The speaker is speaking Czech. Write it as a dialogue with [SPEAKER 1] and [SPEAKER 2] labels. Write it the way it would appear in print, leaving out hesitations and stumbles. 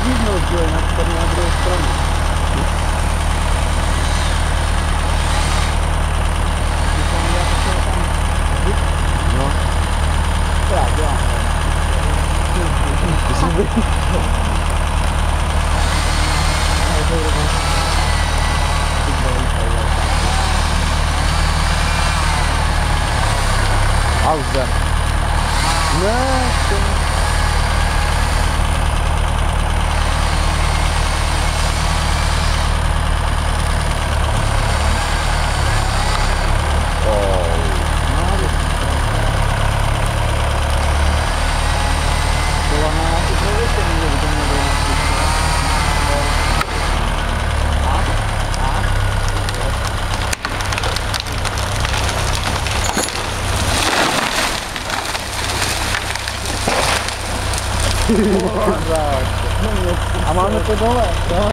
[SPEAKER 1] vyříznout, že jo, jinak tady na druhou stranu. No. To já dělám. Pauza. Ne, to... A máme to dole.